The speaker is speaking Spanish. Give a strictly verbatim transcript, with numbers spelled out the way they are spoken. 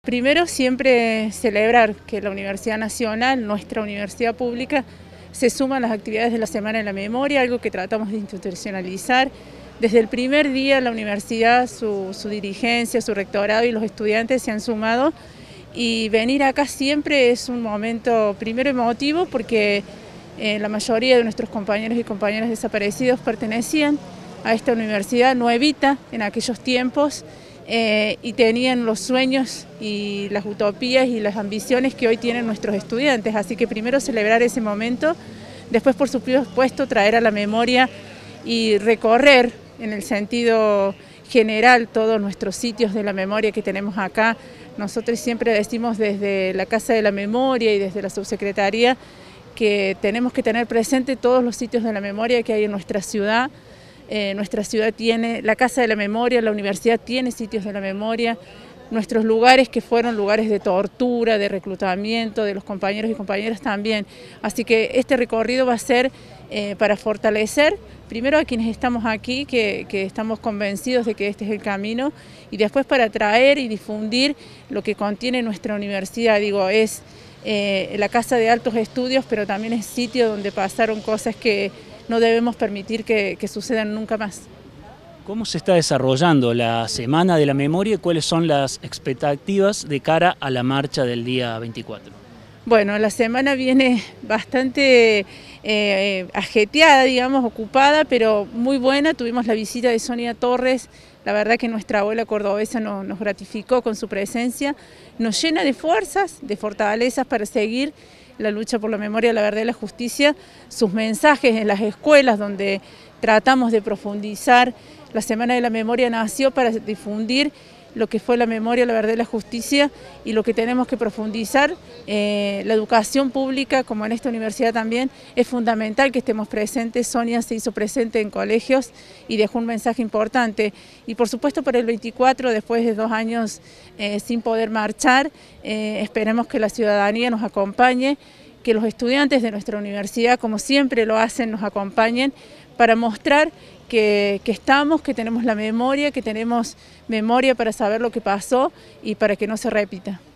Primero, siempre celebrar que la Universidad Nacional, nuestra universidad pública, se suma a las actividades de la Semana de la Memoria, algo que tratamos de institucionalizar. Desde el primer día la universidad, su, su dirigencia, su rectorado y los estudiantes se han sumado, y venir acá siempre es un momento primero emotivo porque eh, la mayoría de nuestros compañeros y compañeras desaparecidos pertenecían a esta universidad nuevita en aquellos tiempos eh, y tenían los sueños y las utopías y las ambiciones que hoy tienen nuestros estudiantes. Así que primero celebrar ese momento, después por supuesto traer a la memoria y recorrer en el sentido general todos nuestros sitios de la memoria que tenemos acá. Nosotros siempre decimos desde la Casa de la Memoria y desde la Subsecretaría que tenemos que tener presente todos los sitios de la memoria que hay en nuestra ciudad. Eh, nuestra ciudad tiene la Casa de la Memoria, la universidad tiene sitios de la memoria, nuestros lugares que fueron lugares de tortura, de reclutamiento de los compañeros y compañeras también. Así que este recorrido va a ser eh, para fortalecer primero a quienes estamos aquí, que, que estamos convencidos de que este es el camino, y después para traer y difundir lo que contiene nuestra universidad. Digo, es eh, la casa de altos estudios, pero también es sitio donde pasaron cosas que no debemos permitir que, que sucedan nunca más. ¿Cómo se está desarrollando la Semana de la Memoria y cuáles son las expectativas de cara a la marcha del día veinticuatro? Bueno, la semana viene bastante eh, ajetreada, digamos, ocupada, pero muy buena. Tuvimos la visita de Sonia Torres, la verdad que nuestra abuela cordobesa nos, nos gratificó con su presencia, nos llena de fuerzas, de fortalezas para seguir la lucha por la memoria, la verdad y la justicia, sus mensajes en las escuelas donde tratamos de profundizar. La Semana de la Memoria nació para difundir lo que fue la memoria, la verdad y la justicia, y lo que tenemos que profundizar. Eh, la educación pública, como en esta universidad también, es fundamental que estemos presentes. Sonia se hizo presente en colegios y dejó un mensaje importante. Y por supuesto para el veinticuatro, después de dos años eh, sin poder marchar, eh, esperemos que la ciudadanía nos acompañe, que los estudiantes de nuestra universidad, como siempre lo hacen, nos acompañen para mostrar Que, que estamos, que tenemos la memoria, que tenemos memoria para saber lo que pasó y para que no se repita.